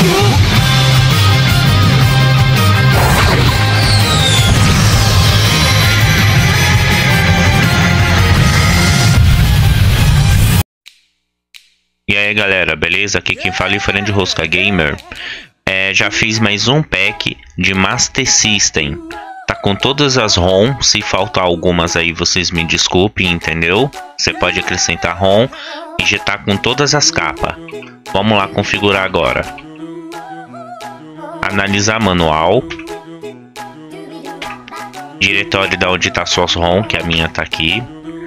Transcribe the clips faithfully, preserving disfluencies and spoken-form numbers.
E aí galera, beleza? Aqui quem fala é o Fernando Rosca Gamer. É, já fiz mais um pack de Master System. Tá com todas as ROM. Se faltar algumas aí, vocês me desculpem, entendeu? Você pode acrescentar ROM e já tá com todas as capas. Vamos lá configurar agora. Analisar manual. Diretório da onde tá suas ROM, que a minha tá aqui.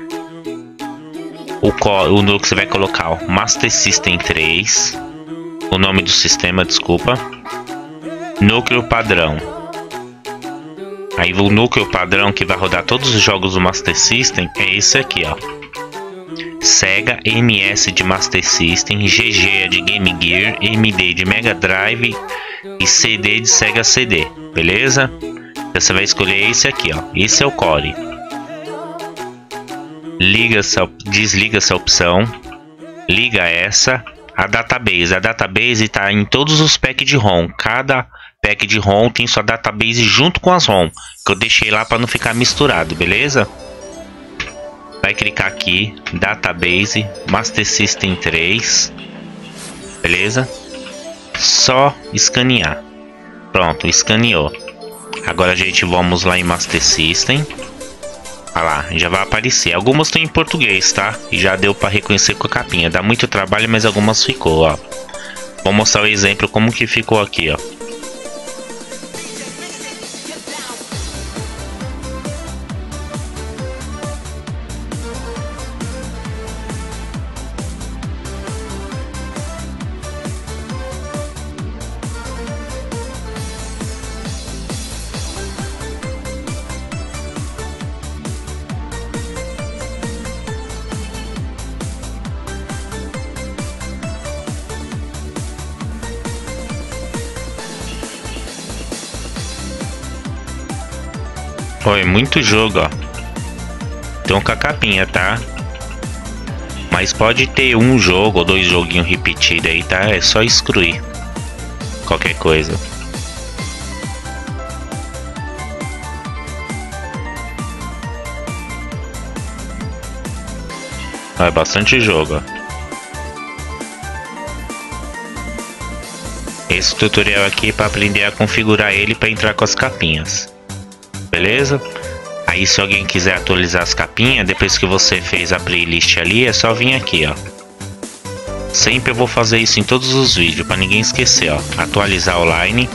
O, o núcleo que você vai colocar, ó, Master System três. O nome do sistema, desculpa. Núcleo padrão. Aí o núcleo padrão que vai rodar todos os jogos do Master System é esse aqui, ó. Sega M S de Master System, G G de Game Gear, M D de Mega Drive e C D de Sega C D, beleza? Então você vai escolher esse aqui, ó. Esse é o core. Liga essa, desliga essa opção, liga essa, a database, a database está em todos os packs de ROM, cada pack de ROM tem sua database junto com as ROM, que eu deixei lá para não ficar misturado, beleza? Vai clicar aqui, database, Master System três, beleza? Só escanear, pronto, escaneou. Agora a gente vamos lá em Master System. Olha lá, já vai aparecer. Algumas estão em português, tá? E já deu para reconhecer com a capinha. Dá muito trabalho, mas algumas ficou, ó. Vou mostrar o exemplo como que ficou aqui, ó. Foi muito jogo, ó. Então com a capinha, tá? Mas pode ter um jogo ou dois joguinhos repetidos aí, tá? É só excluir qualquer coisa. É bastante jogo, ó. Esse tutorial aqui é para aprender a configurar ele para entrar com as capinhas. Beleza? Aí se alguém quiser atualizar as capinhas, depois que você fez a playlist ali, é só vir aqui, ó. Sempre eu vou fazer isso em todos os vídeos, para ninguém esquecer, ó. Atualizar o line.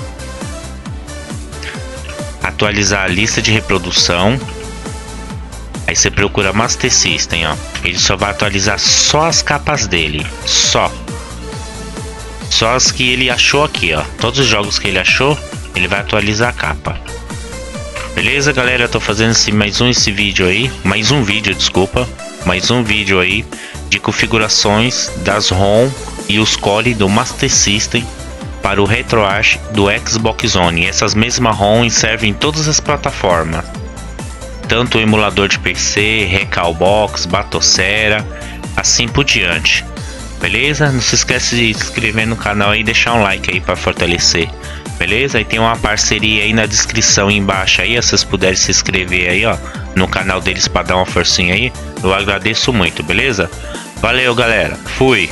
Atualizar a lista de reprodução. Aí você procura Master System, ó. Ele só vai atualizar só as capas dele. Só. Só as que ele achou aqui, ó. Todos os jogos que ele achou, ele vai atualizar a capa. Beleza, galera? Eu tô fazendo esse, mais um esse vídeo aí. Mais um vídeo, desculpa. Mais um vídeo aí de configurações das ROM e os core do Master System para o RetroArch do Xbox One. E essas mesmas ROM servem em todas as plataformas. Tanto o emulador de P C, Recalbox, Batocera, assim por diante. Beleza? Não se esquece de se inscrever no canal e deixar um like aí para fortalecer. Beleza? Aí tem uma parceria aí na descrição embaixo aí, se vocês puderem se inscrever aí, ó, no canal deles para dar uma forcinha aí, eu agradeço muito, beleza? Valeu, galera. Fui.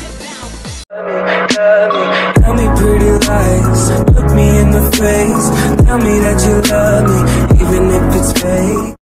Tell me pretty lies, look me in the face, tell me that you love me, even if it's fake.